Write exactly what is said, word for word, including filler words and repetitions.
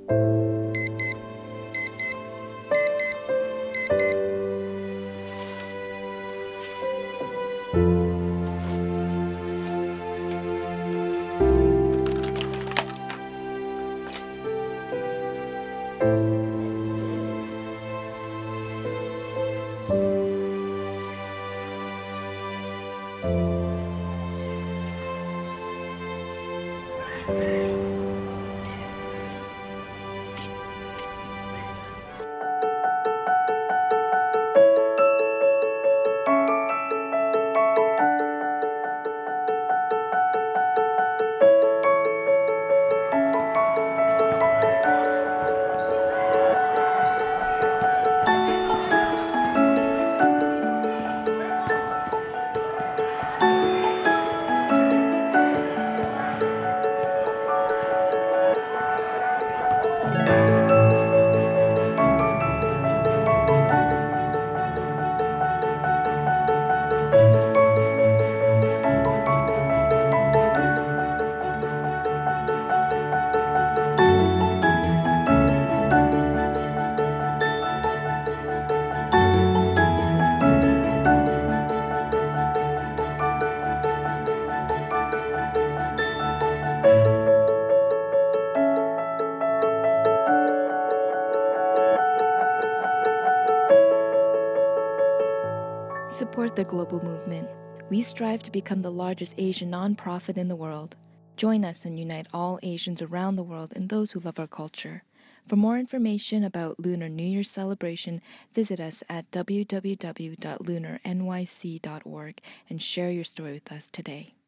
Support the global movement. We strive to become the largest Asian nonprofit in the world. Join us and unite all Asians around the world and those who love our culture. For more information about Lunar New Year Celebration, visit us at w w w dot lunar n y c dot org and share your story with us today.